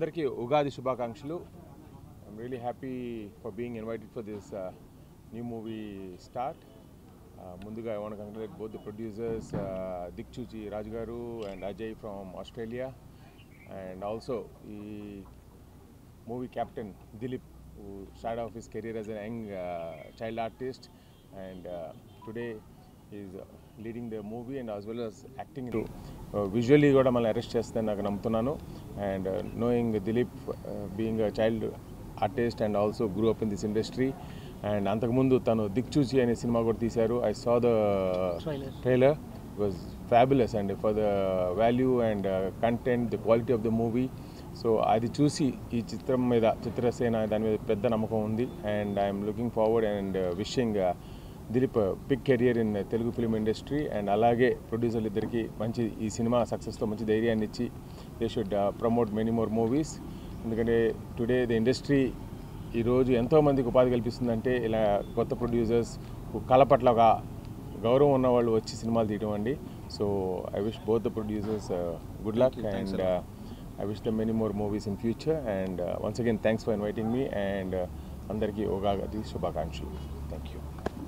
Andarki Ugadi Shubhakankshalu. I'm really happy for being invited for this new movie start. Munduga, I want to congratulate both the producers, Dikchuchi Rajgaru and Ajay from Australia, and also the movie captain Dilip, who started off his career as a young child artist, and today he is leading the movie and as well as acting. Visually kuda malli arrest chestanu naku namtunanu, and knowing Dilip being a child artist and also grew up in this industry, and antaku mundu tanu Dikchuchi ane cinema kuda teesaru. I saw the trailer. It was fabulous, and for the value and content, the quality of the movie. So adi chusi ee chitram meeda Chitrasena dani meeda pedda namakam undi, and I am looking forward and wishing Dilip big career in Telugu film industry, and alage producer iddariki manchi ee cinema success tho manchi dhairyanni ichi they should promote many more movies. Endukante today the industry ee roju ento mandiki upadi kalpistundante ila kotta producers kala patla oka gauravam unna vallu vachi cinemalu teeyadam andi. So I wish both the producers good luck, and I wish them many more movies in future, and once again thanks for inviting me, and andarki Ugadi Shubhakankshalu. Thank you.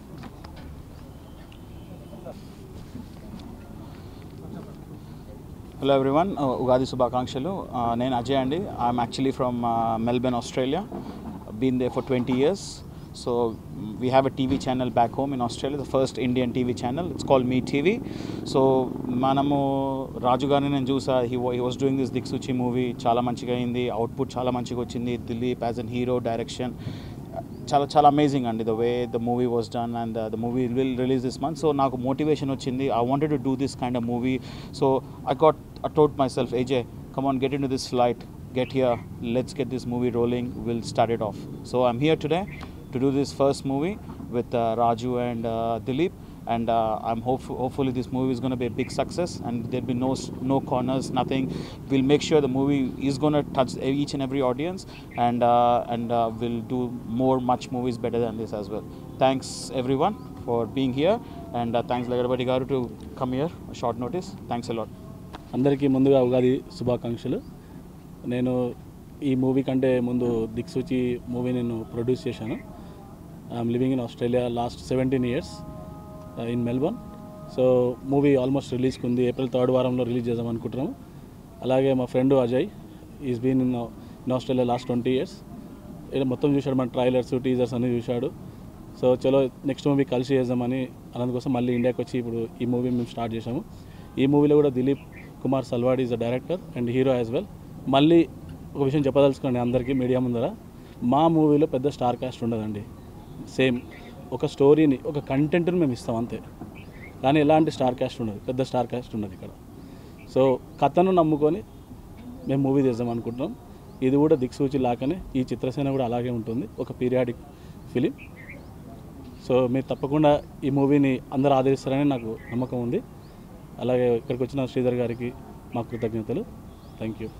Hello everyone, Ugadi Shubhakankshalu. Nenu Ajay andi. I'm actually from Melbourne, Australia. I've been there for 20 years. So we have a TV channel back home in Australia, the first Indian TV channel. It's called Me TV. So manamu Raju garni nenu chusa, he was doing this Dikchuchi movie. Chala manchiga ayindi, output chala manchiga vachindi. Dilip as an hero, direction chala amazing andi, the way the movie was done, and the movie will release this month. So naaku motivation vachindi. I wanted to do this kind of movie. So I told myself, AJ, come on, get into this flight, get here, let's get this movie rolling, we'll start it off. So I'm here today to do this first movie with Raju and Dilip, and I'm hopefully this movie is going to be a big success, and there'll be no corners, nothing. We'll make sure the movie is going to touch each and every audience, and we'll do much movies better than this as well. Thanks everyone for being here, and thanks Rangareddy garu to come here short notice. Thanks a lot. అందరికీ ముందుగా ఉగాది శుభాకాంక్షలు. నేను ఈ movie కంటే ముందు దిక్సూచి movie నేను produce చేశాను. I'm living in Australia last 17 years in Melbourne. So movie almost రిలీజ్కి ఉంది. ఏప్రిల్ 3rd వారంలో రిలీజ్ చేద్దాం అనుకుంటున్నాము. అలాగే మా friend Ajay is been in Australia last 20 years. ఇలా మొత్తం చూశాడు, మన ట్రైలర్స్ టీజర్స్ అన్నీ చూశాడు. సో చలో నెక్స్ట్ మూవీ కలిసి చేద్దామని అందుకోసం మళ్ళీ ఇండియాకి వచ్చి ఇప్పుడు ఈ మూవీ మేము స్టార్ట్ చేసాము. ఈ మూవీలో కూడా Dilip Kumar Salwad is the director and hero as well. మళ్ళీ ఒక విషయం చెప్పదలుచుకోండి అందరికీ మీడియా ముందర, మా మూవీలో పెద్ద స్టార్ కాస్ట్ ఉండదండి. సేమ్ ఒక స్టోరీని, ఒక కంటెంట్ని మేము ఇస్తాం అంతే, కానీ ఎలాంటి స్టార్ కాస్ట్ ఉండదు, పెద్ద స్టార్ కాస్ట్ ఉండదు ఇక్కడ. సో కథను నమ్ముకొని మేము మూవీ చేద్దాం అనుకుంటున్నాం. ఇది కూడా దిక్సూచి లాగానే ఈ చిత్రసేన కూడా అలాగే ఉంటుంది, ఒక పీరియాడిక్ ఫిలిం. సో మీరు తప్పకుండా ఈ మూవీని అందరూ ఆదరిస్తారని నాకు నమ్మకం ఉంది. అలాగే ఇక్కడికి వచ్చిన శ్రీధర్ గారికి మా కృతజ్ఞతలు. Thank you.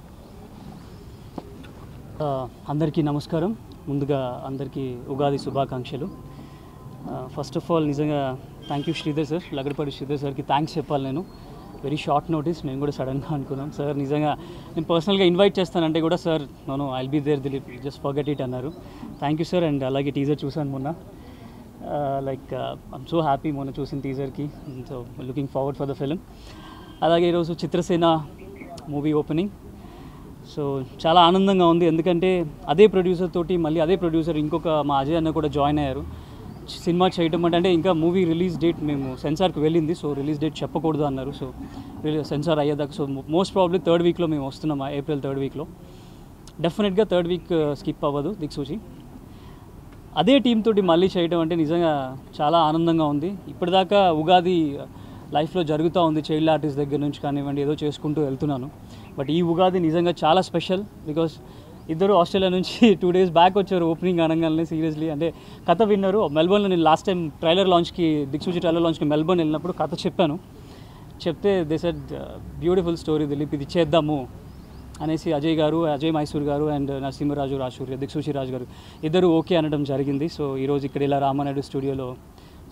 అందరికీ నమస్కారం. ముందుగా అందరికీ ఉగాది శుభాకాంక్షలు. ఫస్ట్ ఆఫ్ ఆల్ నిజంగా thank you Sridhar sir, Lagadapati Sridhar సార్కి థ్యాంక్స్ చెప్పాలి. నేను వెరీ షార్ట్ నోటీస్, మేము కూడా సడన్గా అనుకున్నాం. సార్ నిజంగా నేను పర్సనల్గా ఇన్వైట్ చేస్తానంటే కూడా sir no I'll be there Dilip, just forget it అన్నారు. Thank you sir. అండ్ అలాగే టీజర్ చూసాను మొన్న, లైక్ ఐమ్ సో హ్యాపీ మొన్న చూసిన టీజర్కి. So looking forward for the film. అలాగే ఈరోజు చిత్రసేన మూవీ ఓపెనింగ్. సో చాలా ఆనందంగా ఉంది, ఎందుకంటే అదే ప్రొడ్యూసర్ తోటి మళ్ళీ అదే ప్రొడ్యూసర్ ఇంకొక మా అజయ్ అన్న కూడా జాయిన్ అయ్యారు సినిమా చేయటం. అంటే ఇంకా మూవీ రిలీజ్ డేట్ మేము సెన్సార్కి వెళ్ళింది, సో రిలీజ్ డేట్ చెప్పకూడదు అన్నారు. సో సెన్సార్ అయ్యేదాకా, సో మోస్ట్ ప్రాబ్లీ 3rd weekలో మేము వస్తున్నాం, ఏప్రిల్ 3rd weekలో. డెఫినెట్గా 3rd week స్కిప్ అవ్వదు దిక్సూచి. అదే టీం తోటి మళ్ళీ చేయడం అంటే నిజంగా చాలా ఆనందంగా ఉంది. ఇప్పటిదాకా ఉగాది లైఫ్లో జరుగుతూ ఉంది, చైల్డ్ ఆర్టిస్ట్ దగ్గర నుంచి కానివ్వండి, ఏదో చేసుకుంటూ వెళ్తున్నాను. బట్ ఈ ఉగాది నిజంగా చాలా స్పెషల్, బికాస్ ఇద్దరు ఆస్ట్రేలియా నుంచి 2 days బ్యాక్ వచ్చారు ఓపెనింగ్ అనగానే. సీరియస్లీ అంటే కథ విన్నారు. మెల్బోర్న్లో నేను లాస్ట్ టైం ట్రైలర్ లాంచ్కి, దిక్సూచి ట్రైలర్ లాంచ్కి మెల్బోర్న్ వెళ్ళినప్పుడు కథ చెప్పాను. చెప్తే they said beautiful story Dilip, ఇది చేద్దాము అనేసి అజయ్ మైసూర్ గారు అండ్ నరసింహరాజు రాజూర్య, దిక్సూచి రాజు గారు ఇద్దరు ఓకే అనడం జరిగింది. సో ఈరోజు ఇక్కడ ఇలా రామానాయుడు స్టూడియోలో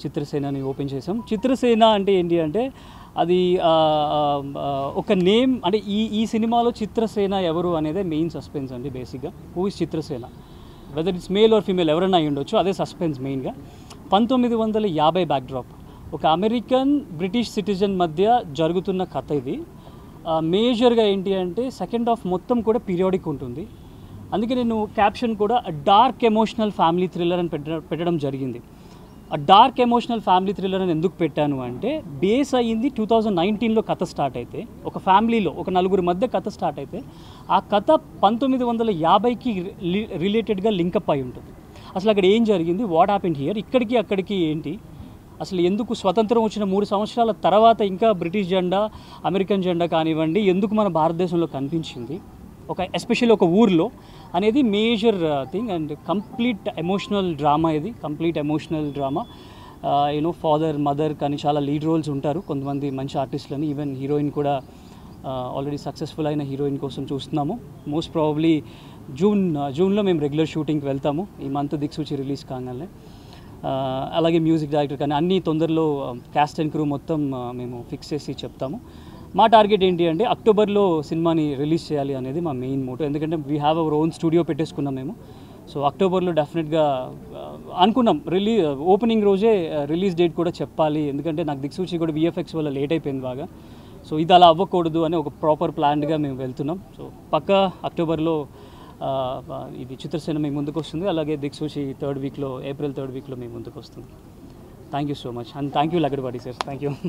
చిత్రసేనని ఓపెన్ చేసాం. చిత్రసేన అంటే ఏంటి అంటే అది ఒక నేమ్ అంటే ఈ సినిమాలో చిత్రసేన ఎవరు అనేది మెయిన్ సస్పెన్స్ అండి. బేసిక్గా who is Chitrasena, whether it's male or female ఎవరైనా అయి ఉండొచ్చు, అదే సస్పెన్స్ మెయిన్గా. 1950 బ్యాక్డ్రాప్, ఒక అమెరికన్ బ్రిటిష్ సిటిజన్ మధ్య జరుగుతున్న కథ ఇది. మేజర్గా ఏంటి అంటే సెకండ్ హాఫ్ మొత్తం కూడా పీరియాడిక్ ఉంటుంది. అందుకే నేను క్యాప్షన్ కూడా డార్క్ ఎమోషనల్ ఫ్యామిలీ థ్రిల్లర్ అని పెట్టడం జరిగింది. ఆ డార్క్ ఎమోషనల్ ఫ్యామిలీ థ్రిల్లర్ అని ఎందుకు పెట్టాను అంటే బేస్ అయ్యింది 2019లో కథ స్టార్ట్ అయితే, ఒక ఫ్యామిలీలో ఒక నలుగురు మధ్య కథ స్టార్ట్ అయితే ఆ కథ 1950కి రిలేటెడ్గా లింకప్ అయి ఉంటుంది. అసలు అక్కడ ఏం జరిగింది, వాట్ హ్యాపెండ్ హియర్, ఇక్కడికి అక్కడికి ఏంటి, అసలు ఎందుకు స్వతంత్రం వచ్చిన 3 సంవత్సరాల తర్వాత ఇంకా బ్రిటిష్ జెండా అమెరికన్ జెండా కానివ్వండి ఎందుకు మన భారతదేశంలో కనిపించింది, ఒక ఎస్పెషల్లీ ఒక ఊర్లో అనేది major thing. And complete emotional drama ఇది, complete emotional drama. You know father mother కానీ చాలా లీడ్ రోల్స్ ఉంటారు, కొంతమంది మంచి ఆర్టిస్టులని. ఈవెన్ హీరోయిన్ కూడా ఆల్రెడీ సక్సెస్ఫుల్ అయిన హీరోయిన్ కోసం చూస్తున్నాము. మోస్ట్ ప్రాబబ్లీ జూన్లో మేము రెగ్యులర్ షూటింగ్కి వెళ్తాము, ఈ మంత్ దిక్సూచి రిలీజ్ కాగానే. అలాగే మ్యూజిక్ డైరెక్టర్ కానీ అన్ని తొందరలో క్యాస్ట్ అండ్ క్రూ మొత్తం మేము ఫిక్స్ చేసి చెప్తాము. మా టార్గెట్ ఏంటి అంటే అక్టోబర్లో సినిమాని రిలీజ్ చేయాలి అనేది మా మెయిన్ మోటో. ఎందుకంటే we have our own studio పెట్టేసుకున్నాం మేము. సో అక్టోబర్లో డెఫినెట్గా అనుకున్నాం ఓపెనింగ్ రోజే రిలీజ్ డేట్ కూడా చెప్పాలి. ఎందుకంటే నాకు దిక్సూచి కూడా VFX వల్ల లేట్ అయిపోయింది బాగా. సో ఇది అలా అవ్వకూడదు అని ఒక ప్రాపర్ ప్లాన్డ్గా మేము వెళ్తున్నాం. సో పక్కా అక్టోబర్లో ఇది చిత్రసేన మీ ముందుకు వస్తుంది. అలాగే దిక్సూచి ఏప్రిల్ 3rd వీక్లో మీ ముందుకు వస్తుంది. Thank you so much and thank you Lagadapati sir, thank you.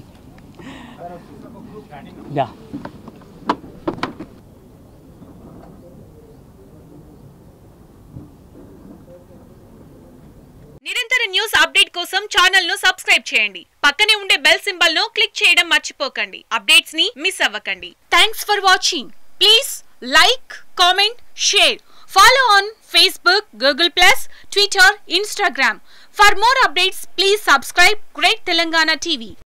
Yeah నిరంతర న్యూస్ అప్డేట్ కోసం ఛానల్ ను సబ్స్క్రైబ్ చేయండి. పక్కనే ఉండే బెల్ సింబల్ ను క్లిక్ చేయడం మర్చిపోకండి. అప్డేట్స్ ని మిస్ అవ్వకండి. Thanks for watching. Please like, comment, share. Follow on Facebook, Google+, Twitter, Instagram. For more updates, please subscribe Great Telangana TV.